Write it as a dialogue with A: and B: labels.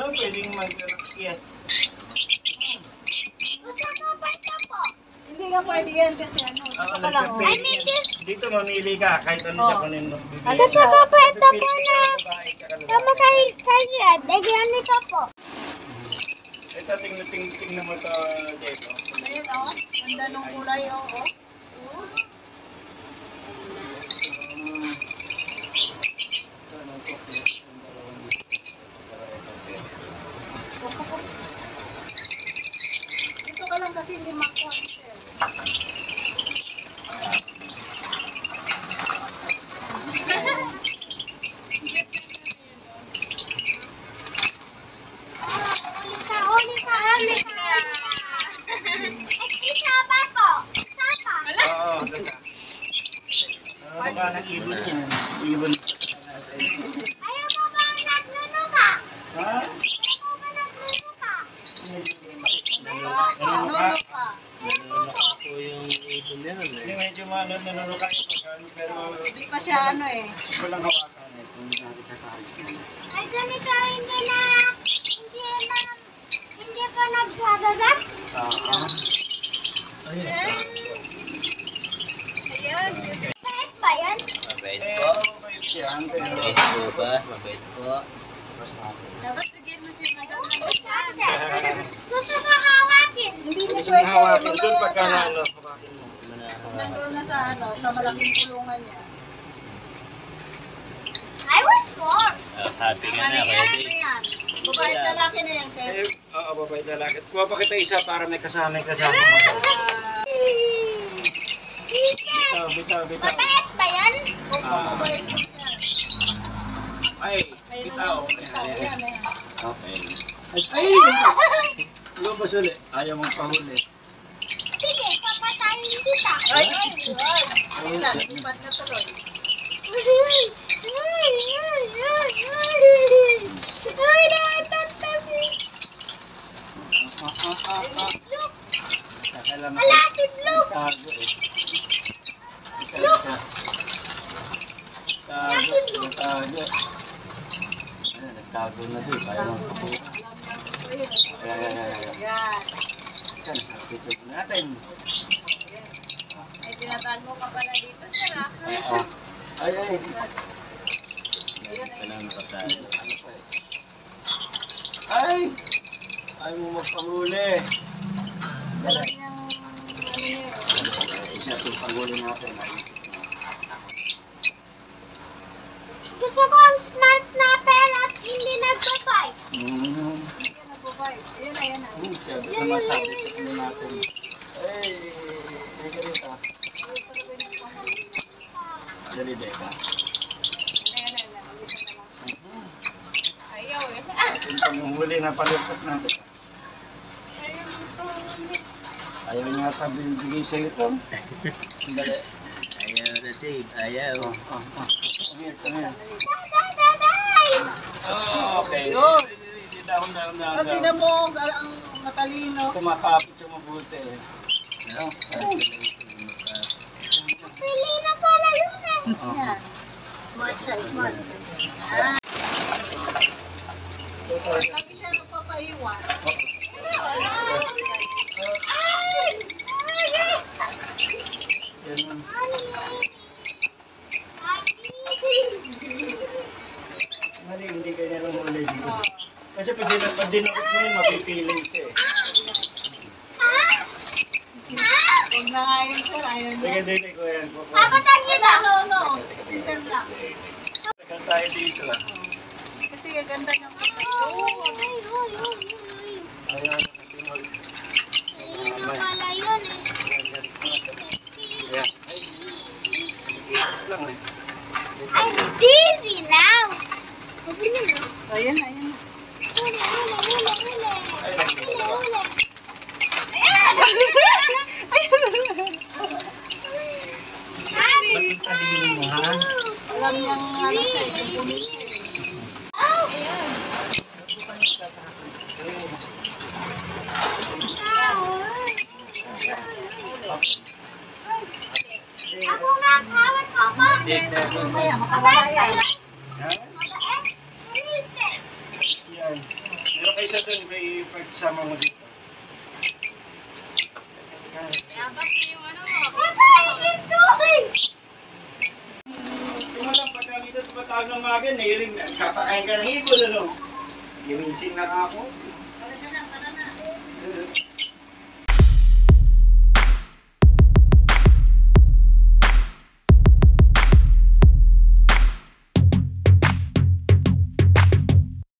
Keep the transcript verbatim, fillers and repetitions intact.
A: ano, pwedeng mag-yes.
B: Gusto ko pa ito po.
C: Hindi nga pwede yan kasi ano.
A: Oo,
C: Ito lang.
B: I mean this.
A: Dito mamili ka, kahit ano
C: Oh.
A: dyan kunin mo.
B: Gusto ko pa ito po na. Tama kay kay Red. Eh, ganito po.
A: Ito, tingnan, tingnan, tingnan mo ito, Diego.
C: Ayun o. Ganda nung kulay o. Oh. Dito ka lang kasi hindi makuha.
B: Ulika, ulika, ulika. Isa pa po. Isa pa.
A: Oo, ganda. Ano ba ng ibon yan? Ibon.
B: Ayaw mo ba nagnunuka?
A: Ha?
B: Ayaw mo ba nagnunuka?
A: Nanunuka.
D: Nanunuka po yung ibon niya nun
A: Hindi
D: eh.
A: medyo ano, nanunuka yung pagkano, pero
C: Hindi pa siya ano eh.
A: walang hawakan eh. Kung hindi kakaalis na.
B: Ay, ganito, hindi na, hindi na, hindi pa nagkagagat?
A: Oo.
C: Ayan.
B: Bakit ba yan?
D: Mabait
A: Eh,
D: po.
A: mabait yan, pero
D: Mabait po ba? Mabait po.
A: basta natin.
C: Dapat bigyan mo si Madam ng
B: Gusto ko hawakin.
C: Hindi niya
A: Gusto
C: pwede.
A: mo hawakin doon
C: mamaya
A: pagka
C: na.
A: na ano, hawakin mo.
C: Nandun na sa ano, sa malaking kulungan niya.
B: I want more.
D: Ah, happy ka
C: Ano
D: na,
C: yan?
D: kaya
C: Ano
D: di.
C: yan? Babae at lalaki na yan, sir.
A: Eh, oo, babae talaga. Kuha pa kita isa para may kasama, may kasama.
C: Ah,
A: Bitaw, bitaw, bitaw.
B: Mabait ba yan?
C: opo, babae po siya.
A: Ay,
C: Ayun
A: bitaw.
C: na yung bitaw. Ayan, ayan.
A: Okay. Ay, lumabas. Lumabas ulit. Ayaw mong pahuli.
B: Sige, papatayin kita.
C: Ay, ay, ay. Ayun na, lipat na tuloy.
B: Ay, ay, ay, ay. Ay, natatasi.
A: Ah, ah, ah, ah. Saka lang ako.
B: Wala si Blue.
A: Tago eh. Ika, ika. Tago, tago. Ay, nagtago na doon. Kaya mong pakuha. Ay, ay, ay, ay.
C: Yan.
A: Ika, nasa picture natin.
C: Ay, tinatago ka pala dito, sir, ah.
A: Oo. Ay, ay.
D: Ito na nakatayo.
A: Ay! Ay mo magpahuli.
C: Alam niyang, ano niya,
A: Isa itong panghuli natin.
B: Gusto ko ang smart na pero at hindi nagbabay.
A: Mm.
C: hindi ka nag-bite. Ayun na, ayun na.
A: Mm, sabi naman sabi ko ano natin. Ay, ay ganito. Dali, Deka.
C: Ayaw eh.
A: Yung panghuli na palipot natin. Ayaw niya ata bibigay sa'yo ito. Dali.
D: Ayaw na, Dave. Ayaw.
A: Oh, oh, oh. Come here, come here.
B: Daday!
A: Oh, okay.
C: Yun.
A: Down, down, down,
C: Kasi
A: down.
C: na mo, ang matalino.
A: Kumakapit siya mabuti. Oh,
B: Pili na pala yun eh.
A: oh.
C: Yan. Smart siya, smart. Ah, lagi siya nagpapaiwan.
A: Yan. Mali, hindi kanya lang huli dito. Kasi pag din- pag dinakot mo yun, mapipiling siya eh.
C: Huwag na nga yun, sir. Ayaw niya.
A: Sige, dito ko yan.
B: Papatay niya ba?
C: No, no. Season lang.
A: Tagal tayo dito ah.
C: Kasi ganda ng pagkakas.
A: Ayaw kasi mag...
B: Pili na pala yun eh.
A: Ayan. Ay, lang eh.
B: I'm dizzy now. Sabi niya na.
C: Ayun, ayun.
B: Huli, huli, huli, huli.
A: Ay,
B: Huli, huli.
A: ba't yung talino mo ha?
C: Alam niyang ano siya, yung bumili.
B: Oh! Ako nga, kawat ko pa.
C: Kaya, makawala yan.
A: Ha?
B: Mabait? Hindi.
A: Yan.
E: isa doon, may pagsama mo dito. Tumatang pagkakita sa patawag ng maga, nairing na. Kapakain ka ng ibon, ano? Gimising na ka ako.